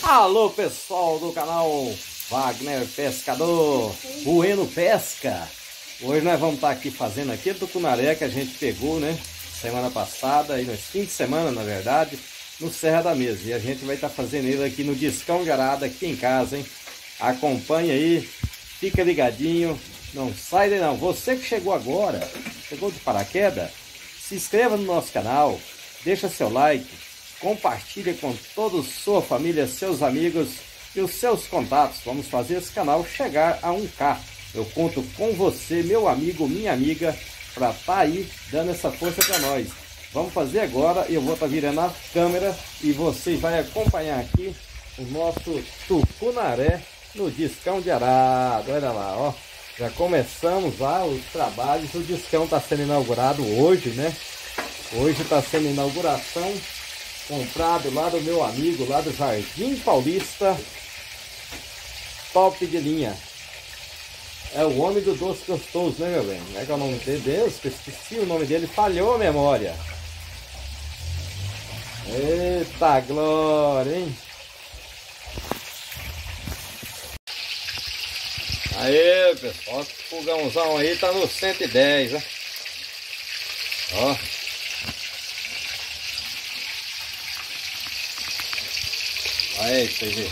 Alô pessoal do canal Wagner Pescador, Bueno Pesca. Hoje nós vamos estar aqui fazendo aquele tucunaré que a gente pegou, né, semana passada, e no fim de semana na verdade, no Serra da Mesa. E a gente vai estar fazendo ele aqui no discão de arada, aqui em casa, hein. Acompanha aí, fica ligadinho, não sai daí não. Você que chegou agora, chegou de paraquedas, se inscreva no nosso canal, deixa seu like, compartilhe com toda a sua família, seus amigos e os seus contatos. Vamos fazer esse canal chegar a 1K. Eu conto com você, meu amigo, minha amiga, para estar aí dando essa força para nós. Vamos fazer agora, eu vou estar virando a câmera e você vai acompanhar aqui o nosso tucunaré no discão de arado. Olha lá, ó. Já começamos lá os trabalhos. O discão está sendo inaugurado hoje, né? Hoje está sendo inauguração. Comprado lá do meu amigo, lá do Jardim Paulista. Top de linha. É o homem do doce gostoso, né, meu bem? Como é que é o nome dele? Deus, que eu esqueci o nome dele. Falhou a memória. Eita glória, hein? Aê, pessoal. Esse fogãozão aí tá no 110, né? Ó. Aí, pra vocês verem.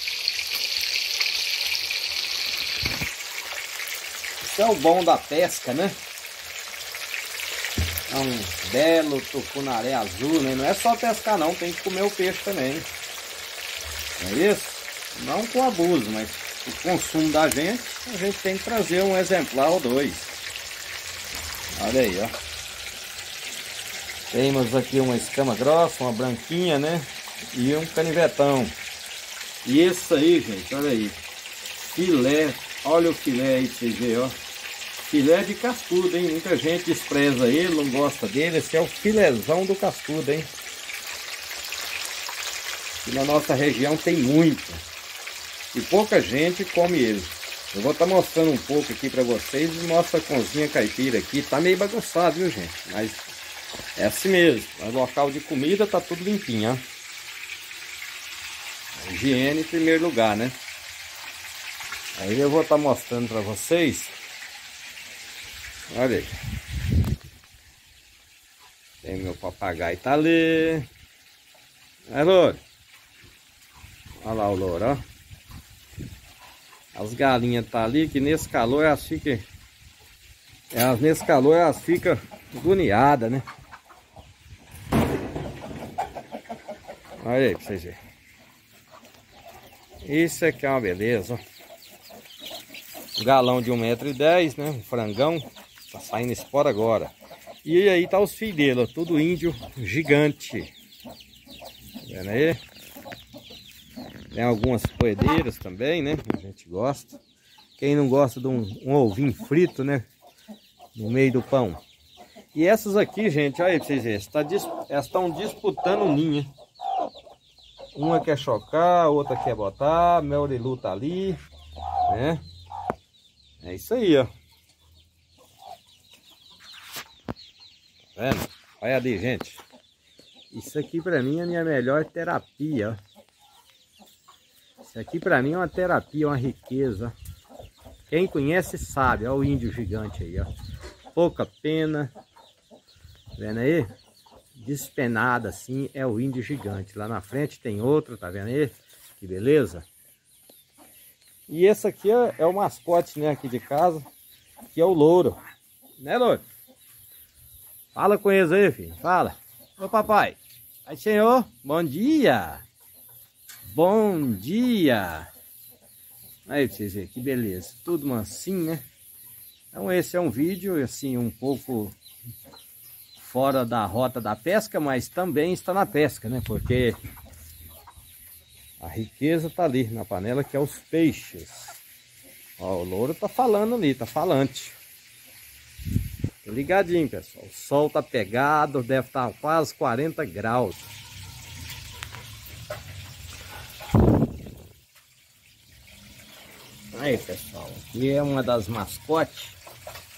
Isso é o bom da pesca, né? É um belo tucunaré azul, né? Não é só pescar não, tem que comer o peixe também. Não é isso? Não com abuso, mas o consumo da gente, a gente tem que trazer um exemplar ou dois. Olha aí, ó. Temos aqui uma escama grossa, uma branquinha, né? E um canivetão. E esse aí, gente, olha aí. Filé, olha o filé aí pra vocês verem, ó. Filé de cascudo, hein? Muita gente despreza ele, não gosta dele. Esse é o filézão do cascudo, hein? E na nossa região tem muito. E pouca gente come ele. Eu vou estar mostrando um pouco aqui pra vocês. Nossa cozinha caipira aqui tá meio bagunçado, viu, gente? Mas é assim mesmo. No local de comida tá tudo limpinho, ó. Higiene em primeiro lugar, né? Aí eu vou estar mostrando para vocês. Olha aí. Tem meu papagaio, tá ali. É, louro. Olha lá o louro, ó. As galinhas tá ali, que nesse calor elas ficam... nesse calor elas ficam agoniadas, né? Olha aí pra vocês verem. Isso aqui é uma beleza, ó. Um galão de 1,10 m, né? Um frangão. Tá saindo espora agora. E aí tá os filhos dele, ó. Tudo índio gigante. Tá vendo aí? Tem algumas poedeiras também, né? A gente gosta. Quem não gosta de um ovinho frito, né? No meio do pão. E essas aqui, gente, olha aí pra vocês verem. Elas estão disputando o ninho. Uma quer chocar, outra quer botar. Meu orilu tá ali, né? É isso aí, ó. Tá vendo? Olha ali, gente. Isso aqui pra mim é a minha melhor terapia, ó. Isso aqui pra mim é uma terapia, uma riqueza. Quem conhece sabe, ó, o índio gigante aí, ó. Pouca pena. Tá vendo aí? Despenada assim, é o índio gigante. Lá na frente tem outro, tá vendo aí? Que beleza. E esse aqui é o mascote, né, aqui de casa, que é o louro. Né, louro? Fala com eles aí, filho. Fala. Ô, papai. Aí, senhor. Bom dia. Bom dia. Aí, pra vocês verem, que beleza. Tudo mansinho, né? Então esse é um vídeo, assim, um pouco... fora da rota da pesca, mas também está na pesca, né? Porque a riqueza tá ali na panela, que é os peixes. Ó, o louro tá falando ali, tá falante. Tô ligadinho, pessoal. O sol tá pegado, deve estar quase 40 graus. Aí, pessoal, aqui é uma das mascotes.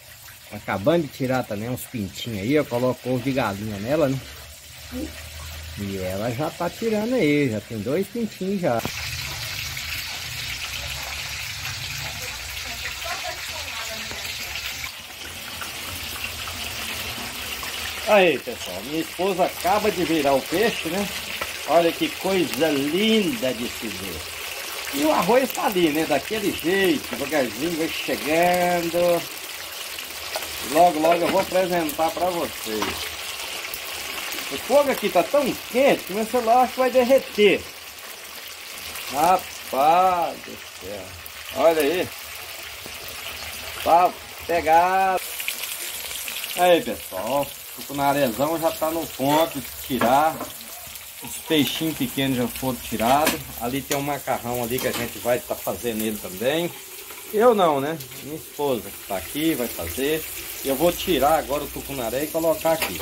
Acabando de tirar também uns pintinhos aí, eu coloco ovo de galinha nela, né? E ela já tá tirando aí, já tem 2 pintinhos já. Aí, pessoal, minha esposa acaba de virar o peixe, né? Olha que coisa linda de se ver. E o arroz tá ali, né? Daquele jeito, devagarzinho, vai chegando. Logo, logo eu vou apresentar pra vocês. O fogo aqui tá tão quente que meu celular acho que vai derreter. Rapaz do céu. Olha aí. Tá pegado. Aí, pessoal. O tucunarezão já tá no ponto de tirar. Os peixinhos pequenos já foram tirados. Ali tem um macarrão ali que a gente vai estar fazendo ele também. Eu não, né? Minha esposa que tá aqui vai fazer. Eu vou tirar agora o tucunaré e colocar aqui.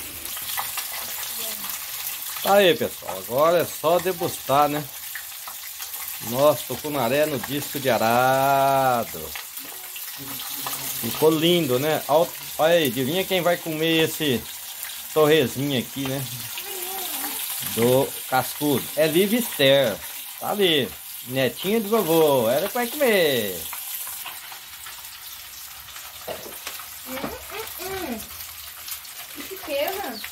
Tá aí, pessoal. Agora é só degustar, né? Nossa, tucunaré no disco de arado. Ficou lindo, né? Olha aí, adivinha quem vai comer esse torresminho aqui, né? Do cascudo. É Liv Esther. Tá ali. Netinha de vovô. Ela que vai comer. Que pequena.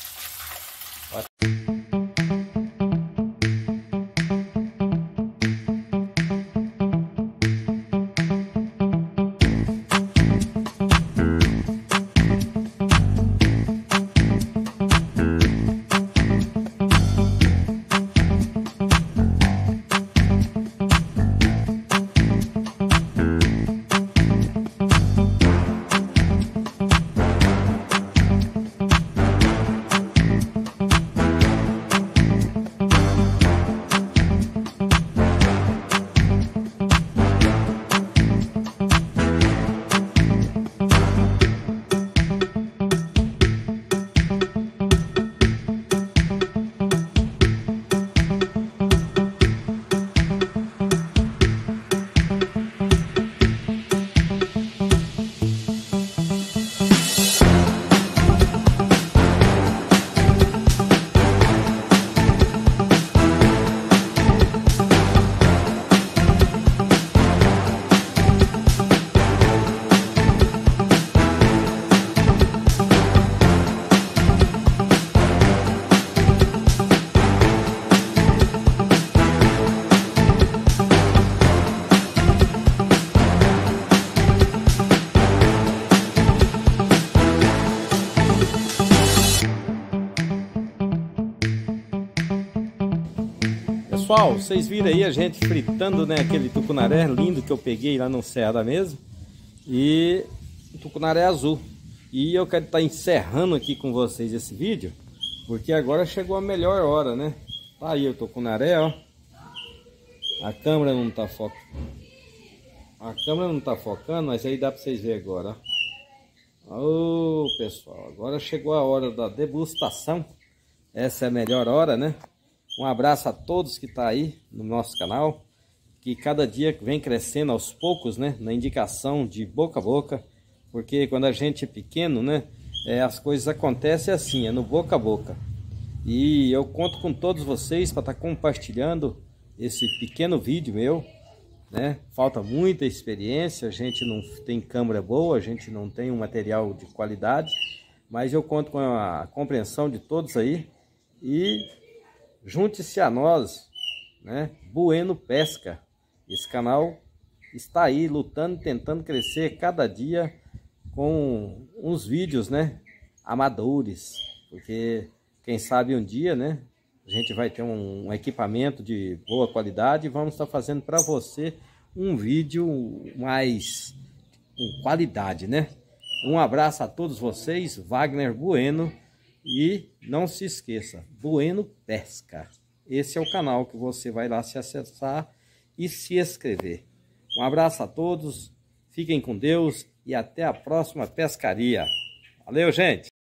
Pessoal, vocês viram aí a gente fritando, né, aquele tucunaré lindo que eu peguei lá no Serra da Mesa. E o tucunaré azul. E eu quero estar encerrando aqui com vocês esse vídeo, porque agora chegou a melhor hora, né? Tá aí o tucunaré, ó. A câmera não tá focando. A câmera não tá focando, mas aí dá pra vocês verem agora, ó. Ô, pessoal, agora chegou a hora da degustação. Essa é a melhor hora, né? Um abraço a todos que estão aí no nosso canal, que cada dia vem crescendo aos poucos, né? Na indicação de boca a boca, porque quando a gente é pequeno, né? As coisas acontecem assim, é no boca a boca. E eu conto com todos vocês para estar compartilhando esse pequeno vídeo meu, né? Falta muita experiência, a gente não tem câmera boa, a gente não tem um material de qualidade, mas eu conto com a compreensão de todos aí e junte-se a nós, né? Bueno Pesca. Esse canal está aí lutando, tentando crescer cada dia com uns vídeos, né? Amadores, porque quem sabe um dia, né? A gente vai ter um equipamento de boa qualidade e vamos estar fazendo para você um vídeo mais com qualidade, né? Um abraço a todos vocês, Wagner Bueno. E não se esqueça, Bueno Pesca. Esse é o canal que você vai lá se acessar e se inscrever. Um abraço a todos, fiquem com Deus e até a próxima pescaria. Valeu, gente!